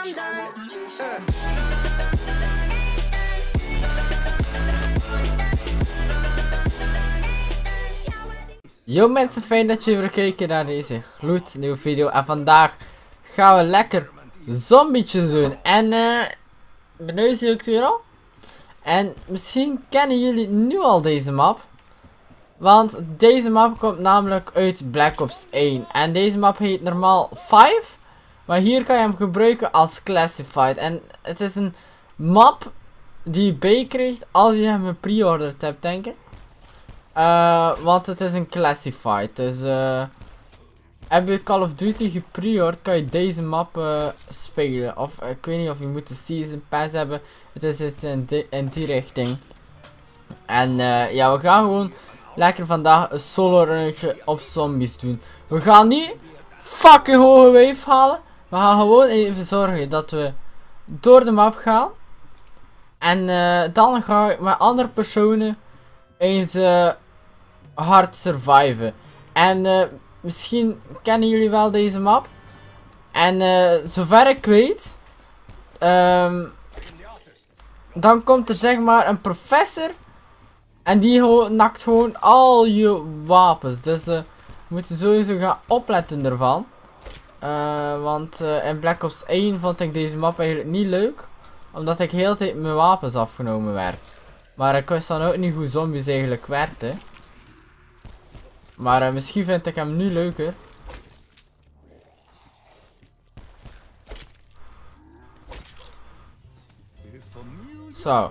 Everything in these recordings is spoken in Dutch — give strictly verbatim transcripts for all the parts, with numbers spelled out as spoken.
I'm done. Uh. Yo mensen, fijn dat jullie weer kijken naar deze gloednieuwe video. En vandaag gaan we lekker zombietjes doen. En eh, benauwd zie ik het weer al. En misschien kennen jullie nu al deze map. Want deze map komt namelijk uit Black Ops één. En deze map heet normaal vijf. Maar hier kan je hem gebruiken als Classified. En het is een map die je bijkrijgt als je hem pre-ordered hebt, denk ik. Uh, want het is een Classified. Dus uh, heb je Call of Duty gepreord, kan je deze map uh, spelen. Of uh, ik weet niet of je moet de Season Pass hebben. Het is iets in die, in die richting. En uh, ja, we gaan gewoon lekker vandaag een solo runnetje op zombies doen. We gaan niet fucking hoge wave halen. We gaan gewoon even zorgen dat we door de map gaan. En uh, dan ga ik met andere personen eens uh, hard surviven. En uh, misschien kennen jullie wel deze map. En uh, zover ik weet, um, dan komt er zeg maar een professor. En die nakt gewoon al je wapens. Dus uh, we moeten sowieso gaan opletten ervan. Uh, want uh, in Black Ops één vond ik deze map eigenlijk niet leuk. Omdat ik heel de tijd mijn wapens afgenomen werd. Maar ik wist dan ook niet hoe zombies eigenlijk werkten. Maar uh, misschien vind ik hem nu leuker. Zo.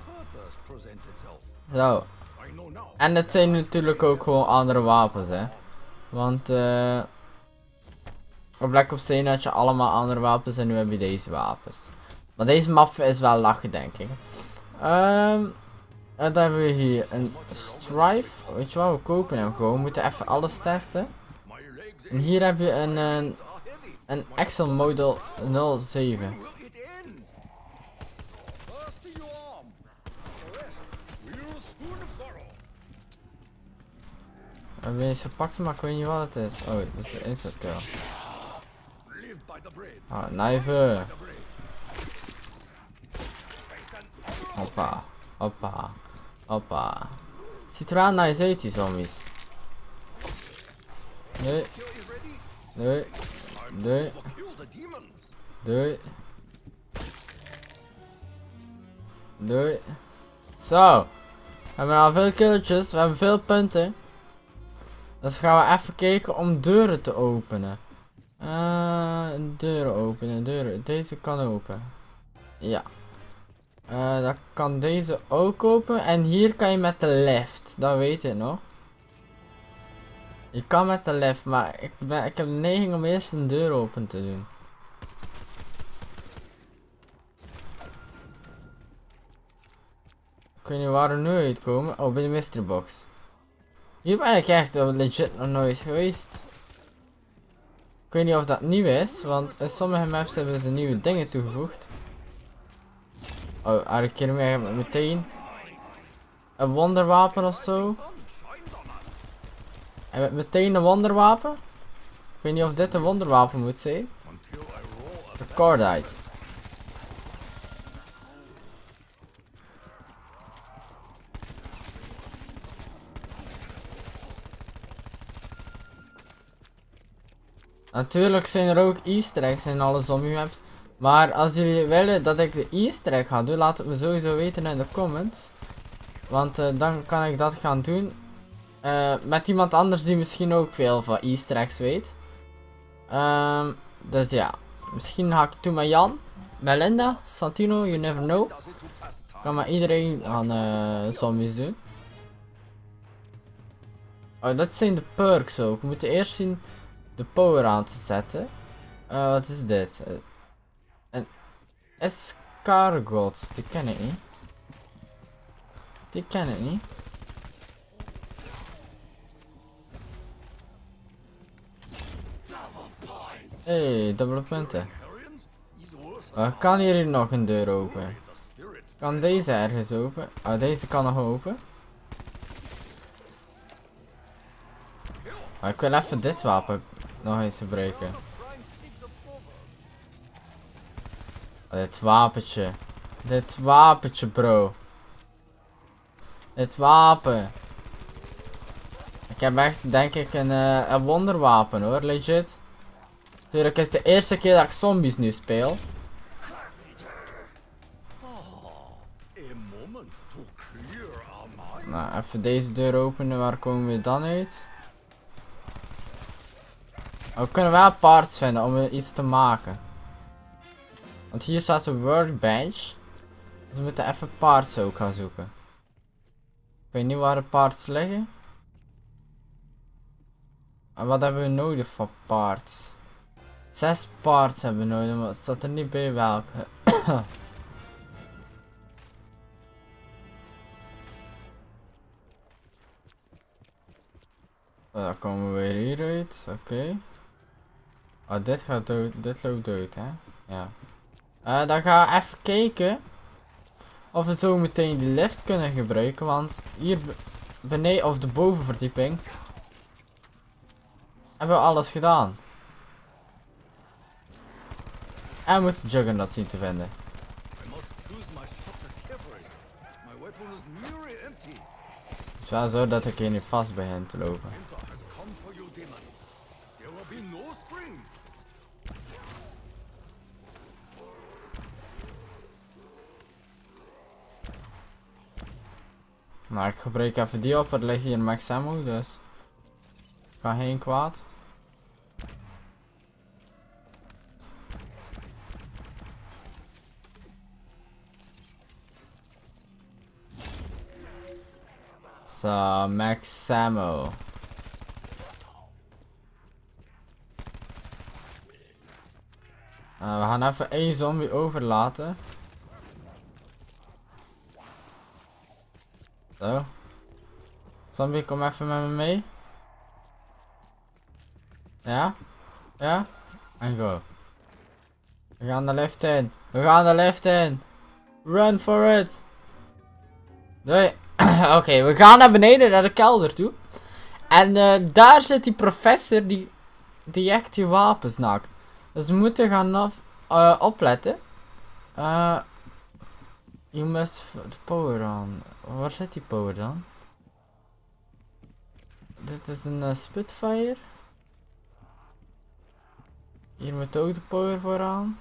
Zo. En het zijn natuurlijk ook gewoon andere wapens, hè. Want uh, op Black Ops één had je allemaal andere wapens en nu heb je deze wapens. Maar deze map is wel lachen, denk ik. Um, en dan hebben we hier een Strife. Weet je wat, we kopen hem gewoon. We moeten even alles testen. En hier heb je een, een, een Excel Model nul zeven. We hebben eens gepakt, maar ik weet niet wat het is. Oh, dat is de instant kill. Ah, knijven. Hoppa, hoppa, hoppa. Ziet er wel nice uit, die zombies. Nee. Nee. Nee. Nee. Nee. Zo. We hebben al veel killetjes, we hebben veel punten. Dus gaan we even kijken om deuren te openen. Uh, deuren openen, deuren. Deze kan open. Ja. Uh, dan kan deze ook open. En hier kan je met de lift. Dat weet ik nog. Je kan met de lift, maar ik, ben, ik heb de neiging om eerst een deur open te doen. Ik weet niet waar we nu uitkomen. Oh, bij de mystery box. Hier ben ik echt legit nog nooit geweest. Ik weet niet of dat nieuw is, want in sommige maps hebben ze nieuwe dingen toegevoegd. Oh, elke keer meer meteen een wonderwapen of zo. En met meteen een wonderwapen. Ik weet niet of dit een wonderwapen moet zijn. De Cordite. Natuurlijk zijn er ook easter eggs in alle zombie maps. Maar als jullie willen dat ik de easter egg ga doen, laat het me sowieso weten in de comments. Want uh, dan kan ik dat gaan doen. Uh, met iemand anders die misschien ook veel van easter eggs weet. Um, dus ja. Misschien ga ik het doen met Jan. Melinda. Santino. You never know. Ik kan met iedereen aan uh, zombies doen. Oh, dat zijn de perks ook. We moeten eerst zien de power aan te zetten. Uh, wat is dit? Uh, een escargot. Die ken ik niet. Die ken ik niet. Hey, dubbele punten. Uh, kan hier nog een deur open? Kan deze ergens open? Oh, deze kan nog open. Oh, ik wil even dit wapen nog eens gebruiken. Oh, dit wapentje. Dit wapentje, bro. Dit wapen. Ik heb echt, denk ik, een, uh, een wonderwapen hoor, legit. Natuurlijk is het de eerste keer dat ik zombies nu speel. Nou, even deze deur openen, waar komen we dan uit? Oh, we kunnen wel parts vinden om iets te maken. Want hier staat een workbench. Dus we moeten even parts ook gaan zoeken. Ik weet niet waar de parts liggen. En wat hebben we nodig voor parts? Zes parts hebben we nodig, maar het staat er niet bij welke. Oh, dan komen we weer hieruit, oké. Okay. Oh, dit gaat dood, dit loopt dood, hè? Ja. Uh, dan gaan we even kijken of we zo meteen die lift kunnen gebruiken, want hier beneden of de bovenverdieping hebben we alles gedaan. En we moeten Juggernaut zien te vinden. Het is wel zo dat ik hier nu vast begin te lopen. Nou, ik gebruik even die op, er ligt hier een max ammo, dus kan geen kwaad. Zo, max ammo. Uh, we gaan even één zombie overlaten. Zo. Zombie, kom even met me mee. Ja? Ja? En go. We gaan de lift in. We gaan de lift in. Run for it. Doei. Oké, okay, we gaan naar beneden, naar de kelder toe. En uh, daar zit die professor die, die echt die wapens naakt. Dus we moeten gaan af, uh, opletten. Uh, you must the power on. Waar zit die power dan? Dit is een uh, Spitfire. Hier moet ook de power vooraan.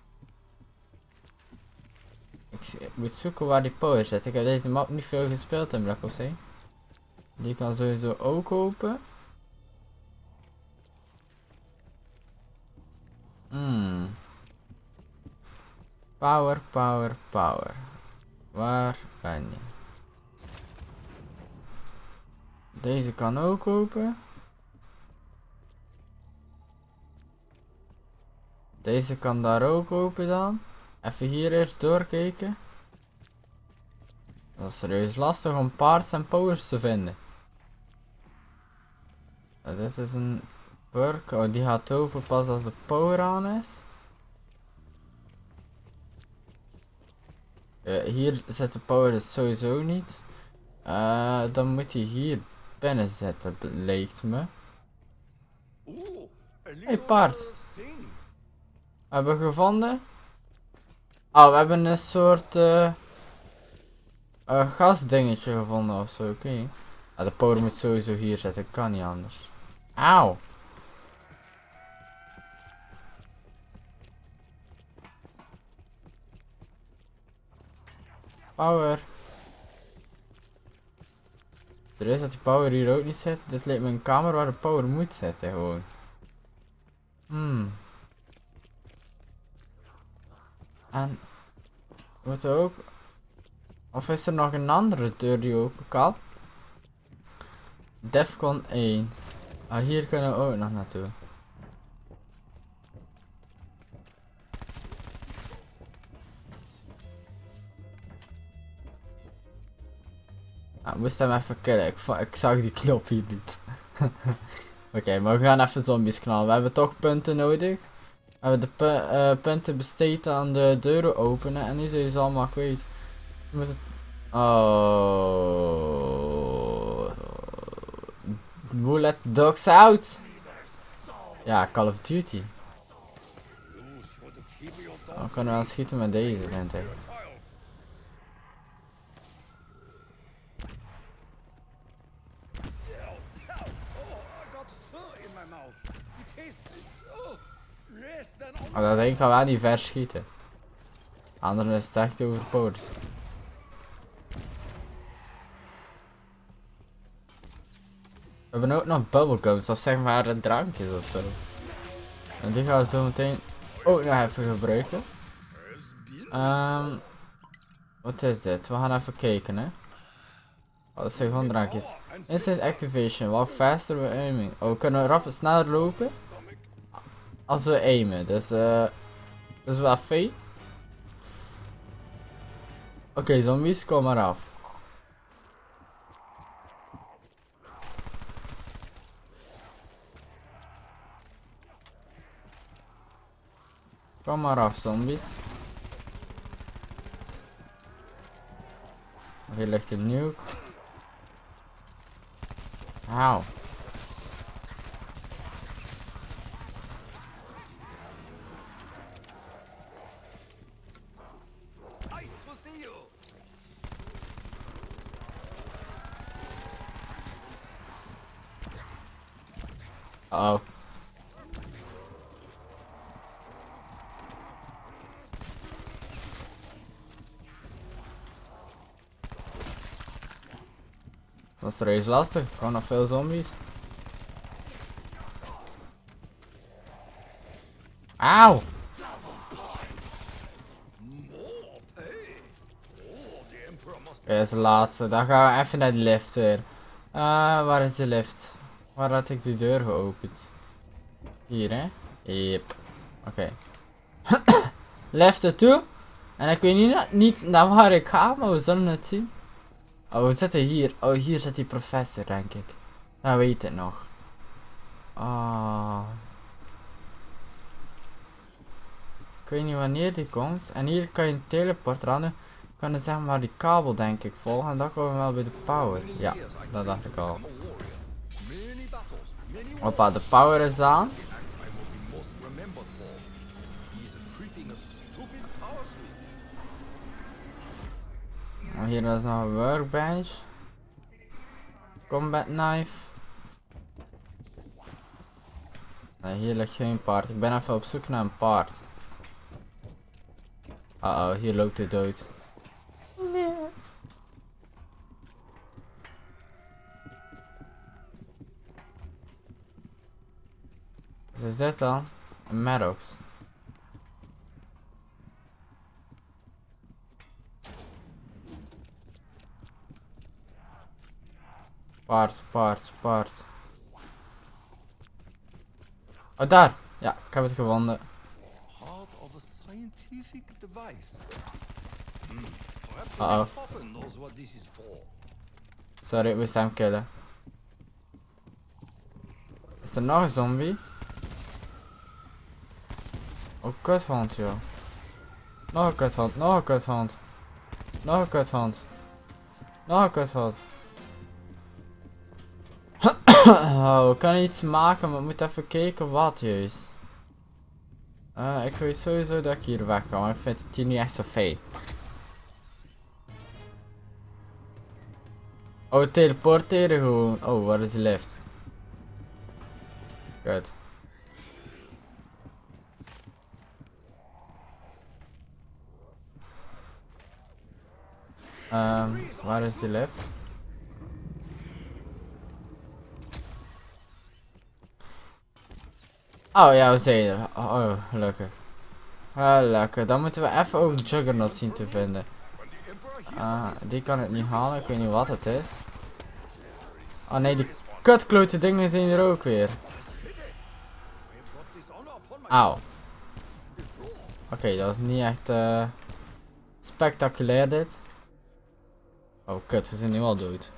Ik, ik moet zoeken waar die power zit. Ik heb deze map niet veel gespeeld in Black Ops één. Die kan sowieso ook open. Hmm. Power, power, power. Waar ben je? Deze kan ook open. Deze kan daar ook open dan. Even hier eerst doorkijken. Dat is serieus lastig om parts en powers te vinden. Uh, dit is een perk. Oh, die gaat open pas als de power aan is. Uh, hier zit de power dus sowieso niet. Uh, dan moet hij hier binnen zitten, lijkt me. Hey, paard. Hebben we gevonden? Oh, we hebben een soort uh, uh, gasdingetje gevonden ofzo, oké. Okay. Ah, de power moet sowieso hier zitten, kan niet anders. Auw. Power. Er is dat die power hier ook niet zit. Dit lijkt me een kamer waar de power moet zitten gewoon. Hmm. En we moeten ook. Of is er nog een andere deur die open kan? Defcon één. Ah, hier kunnen we ook nog naartoe. Ah, ik moest hem even killen. Ik, ik zag die knop hier niet. Oké, okay, maar we gaan even zombies knallen. We hebben toch punten nodig. We hebben de pu uh, punten besteed aan de deuren openen. En nu zijn je ze allemaal kwijt. Je moet het... Oh. Who let the dogs out? Ja, Call of Duty. Dan kunnen we wel schieten met deze, vind ik. Maar dat ding gaan we niet ver schieten. Anders is het echt overpowered. We hebben ook nog bubblegums, of zeg maar drankjes of zo. En die gaan we zo meteen ook nog even gebruiken. Um, wat is dit? We gaan even kijken, hè. Oh, dat zijn gewoon drankjes. Instant activation, walk faster with aiming. Oh, we kunnen rap sneller lopen als we aimen, dus eh uh, dat is wel fijn. Oké, okay, zombies, kom maar af. Kom maar af, zombies. Hier ligt een nuke. Auw. Uh oh. Dat is serieus lastig. Gewoon nog veel zombies. Auw! Dit is de laatste. Dan gaan we even naar de lift weer. Uh, waar is de lift? Waar had ik de deur geopend? Hier, hè? Yep. Oké. Okay. Lift ertoe. En ik weet niet, niet naar waar ik ga, maar we zullen het zien. Oh, we zitten hier. Oh, hier zit die professor, denk ik. Dat weet ik nog. Oh. Ik weet niet wanneer die komt. En hier kan je een teleport rannen. We kunnen zeg maar die kabel, denk ik, volgen. En dan komen we wel bij de power. Ja, dat dacht ik al. Hoppa, de power is aan. Hier is nog een workbench. Combat knife. Nee, hier ligt geen paard. Ik ben even op zoek naar een paard. Uh oh, hier loopt het dood. Nee. Wat is dit dan? Een Maddox. Paard, paard, paard. Oh, daar! Ja, ik heb het gevonden. Uh oh. Sorry, ik moest hem killen. Is er nog een zombie? Oh, kuthond, joh. Nog een kuthond, nog een kuthond. Nog een kuthond. Nog een kuthond. Oh, we kunnen iets maken, maar we moeten even kijken wat juist. Uh, ik weet sowieso dat ik hier weg ga, maar ik vind het hier niet echt zo fijn. Oh, we teleporteren gewoon. Oh, waar is de lift? Goed. Um, waar is die lift? Oh ja, we zijn er. Oh, gelukkig. Gelukkig. Dan moeten we even ook de Juggernaut zien te vinden. Ah, die kan ik niet halen. Ik weet niet wat het is. Oh nee, die kutklote dingen zijn er ook weer. Auw. Oké, okay, dat was niet echt uh, spectaculair dit. Oh kut, we zijn nu al dood.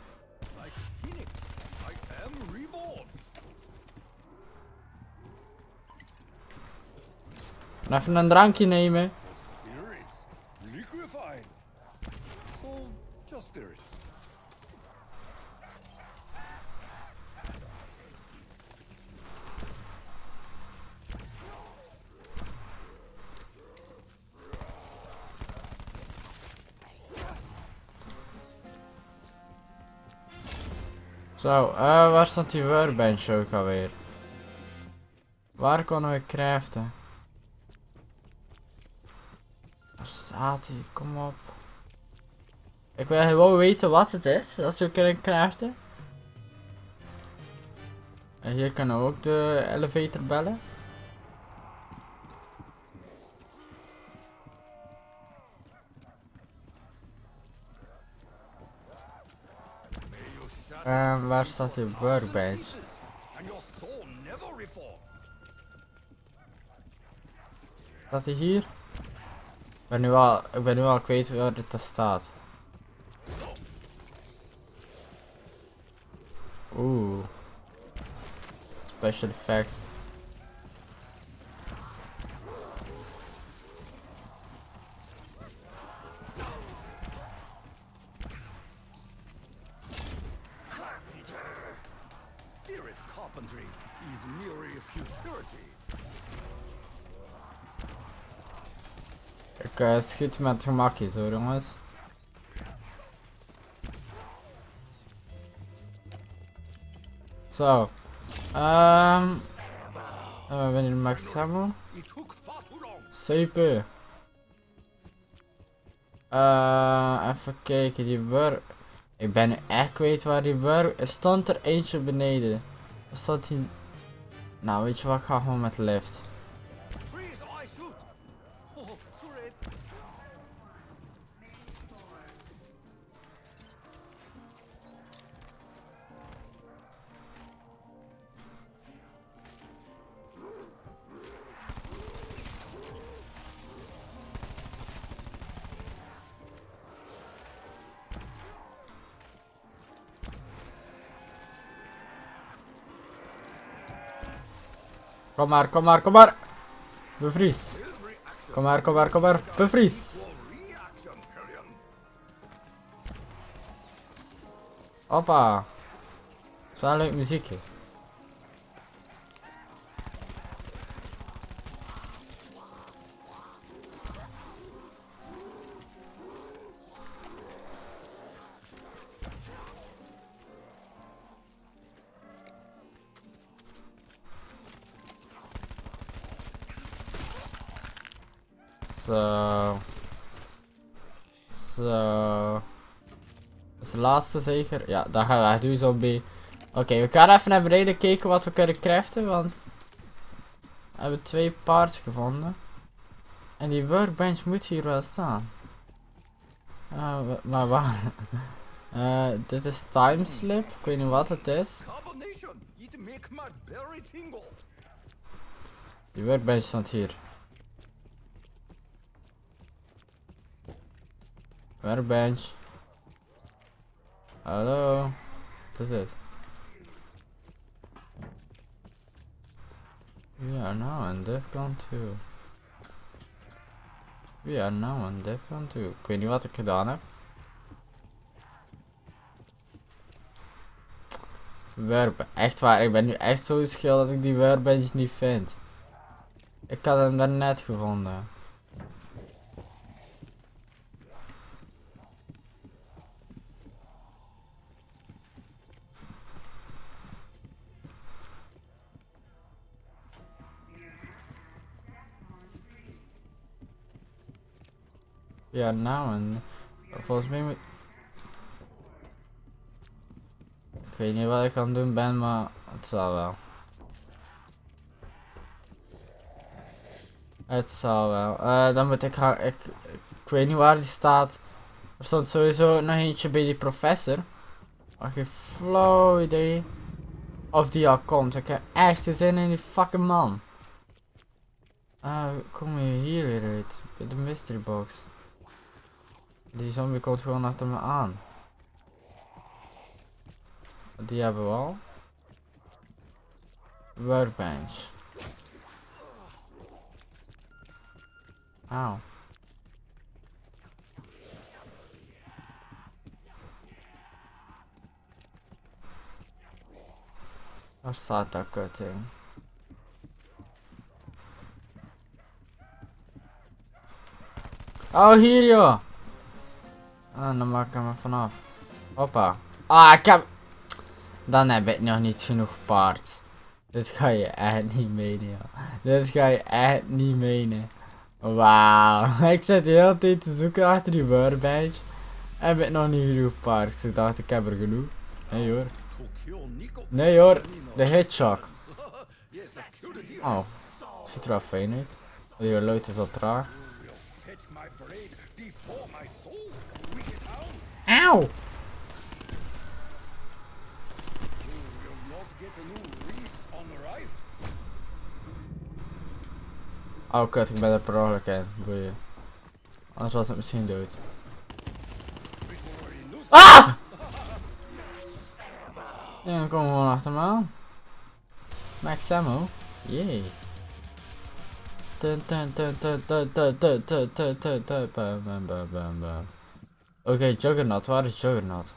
Even een drankje nemen. Zo, uh, waar staat die workbench ook alweer? Waar kunnen we craften? Waar staat hij? Kom op. Ik wil gewoon weten wat het is, dat we kunnen craften. En hier kunnen we ook de elevator bellen. En waar staat die workbench? Staat hij hier? Ik ben nu al, ik ben nu al kwijt waar dit staat. Oeh. Special effects. Spirit carpentry is mere futility. Ik uh, schiet met gemakjes hoor jongens. Zo. Ehm. Um, we hebben hier max ammo. Super. Uh, even kijken, die wur. Ik ben nu echt kwijt waar die wur. Er stond er eentje beneden. Er stond die. Nou, weet je wat? Ik ga gewoon met de lift. Kom maar, kom maar, kom maar. Bevries. Kom maar, kom maar, kom maar. Bevries. Hoppa. Zo'n leuk muziekje. Zo. Zo. Dat is de laatste zeker? Ja, daar gaan we echt doen zombie. Oké, okay, we gaan even naar beneden kijken wat we kunnen craften, want we hebben twee parts gevonden. En die workbench moet hier wel staan. Uh, maar waar? Uh, dit is timeslip, ik weet niet wat het is. Die workbench staat hier. Workbench. Hallo. Wat is dit? We are now in Defcon two. We are now in Defcon two. Ik weet niet wat ik gedaan heb. Workbench. Echt waar, ik ben nu echt zo geschil dat ik die workbench niet vind. Ik had hem daar net gevonden. Ja, nou en volgens mij moet... Ik weet niet wat ik aan het doen ben, maar het zal wel. Het zal wel. Uh, dan moet ik gaan... Ik, ik, ik weet niet waar die staat. Er stond sowieso nog eentje bij die professor. Maar geen flauw idee of die al komt. Ik heb echt geen zin in die fucking man. Ah, uh, kom je hier weer uit? Bij de mystery box. Die zombie komt gewoon achter me aan. Die hebben we al. Workbench. Auw. Waar staat dat kutting? Oh, hier joh! Ah, dan maak ik hem er vanaf. Hoppa. Ah, ik heb... Dan heb ik nog niet genoeg parts. Dit ga je echt niet menen, joh. Dit ga je echt niet menen. Wauw. Ik zit de hele tijd te zoeken achter die workbench. Heb ik nog niet genoeg parts. Ik dacht ik heb er genoeg. Nee hoor. Nee hoor. De Hitchcock. Oh. Ziet er wel fijn uit. Die horloge is al traag. Auw! Oh kut, ik ben er per ongeluk in. Boeien. Anders was het misschien dood. Ah! Ja, dan komen we gewoon achter me aan. Max ammo. Yay. Oké, Juggernaut. Waar is Juggernaut?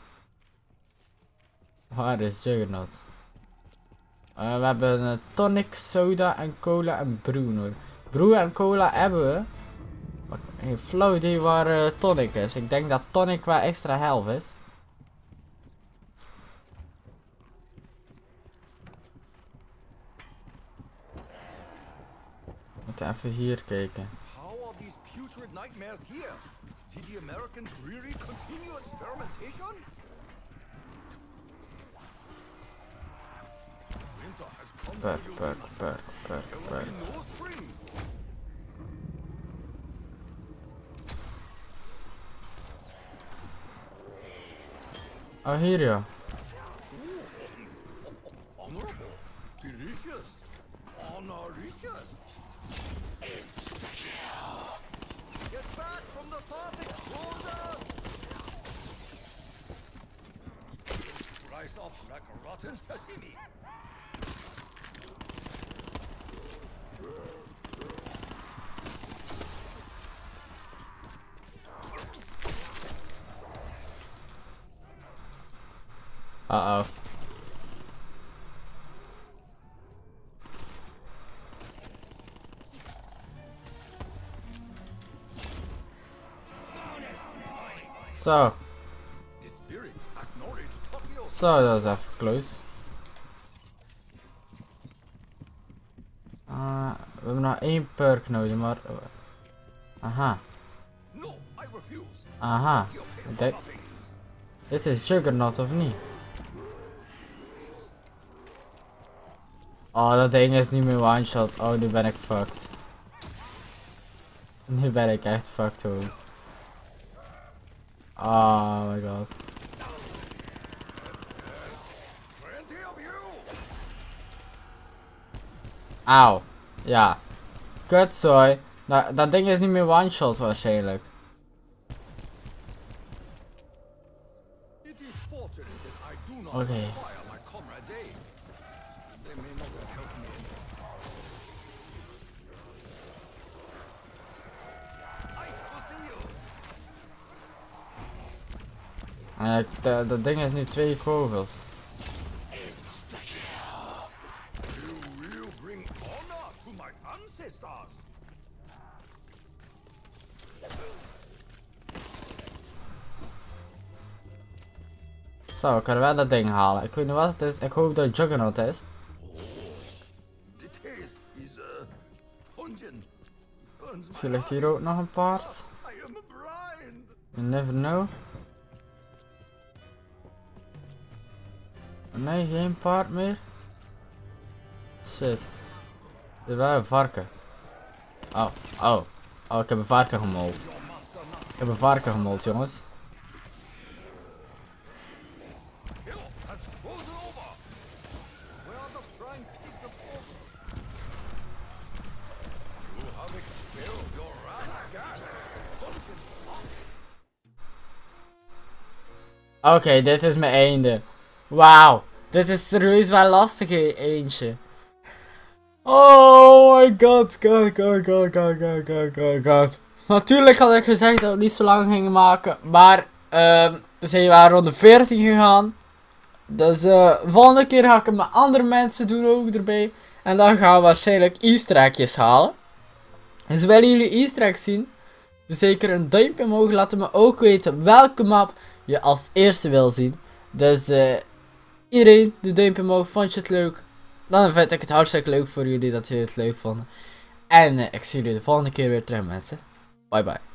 Waar is Juggernaut? Uh, we hebben uh, tonic, soda en cola en brew nodig. Brew en cola hebben we. Maar geen flauw idee waar uh, tonic is. Ik denk dat tonic wel extra helft is. Moet even hier kijken. How are these putrid nightmares here? Did the Americans really continue experimentation? Winter has come Perk, for you, perk, human. perk, perk, There will perk. be no spring. Oh, hier ja. Honorable, delicious, honoricious. Get back from the thought explosion! Rise up like a rotten sashimi. Uh oh. Zo. The spirit acknowledge Tokyo. Zo, dat is even close. Uh, we hebben nog één perk nodig, maar... Aha. No, I refuse. Aha. Tokyo pays Ik for denk... nothing. Dit is Juggernaut of niet? Oh, dat ding is niet meer one shot. Oh, nu ben ik fucked. Nu ben ik echt fucked hoor. Oh my god. Plenty of you. Auw. Ja. Kutzooi. Dat, dat ding is niet meer one shot waarschijnlijk. It is fortunate that I do not Okay. require my comrades' aid. They may not have helped me in. Nice to see you. Uh, dat, dat ding is nu twee kogels. You will bring honor to my ancestors. Zo, we kunnen wel dat ding halen. Ik weet niet wat het is. Ik hoop dat het Juggernaut is. The taste is uh, pungent. Burns Misschien my ligt hier ook eyes. nog een paard. I am blind. You never know. Nee, geen paard meer. Shit. Dit is wel een varken. Oh, oh. Oh, ik heb een varken gemold. Your master not Ik heb een varken gemold, jongens. hill has frozen over. Where are the frying pigs of over? You have expelled your wrath, gas. Pungent. Oké, okay, dit is mijn einde. Wauw. Dit is serieus wel lastig e- eentje. Oh my god, god, god, god, god, god, god, god, god. Natuurlijk had ik gezegd dat we niet zo lang gingen maken, maar uh, we zijn waren rond de veertig gegaan. Dus uh, volgende keer ga ik het met andere mensen doen ook erbij. En dan gaan we waarschijnlijk easter eggjes halen. Dus willen jullie easter eggs zien? Dus zeker een duimpje omhoog, laat me ook weten welke map je als eerste wil zien. Dus uh, Iedereen, doe duimpje omhoog. Vond je het leuk? Dan vind ik het hartstikke leuk voor jullie dat jullie het leuk vonden. En uh, ik zie jullie de volgende keer weer terug, mensen. Bye bye.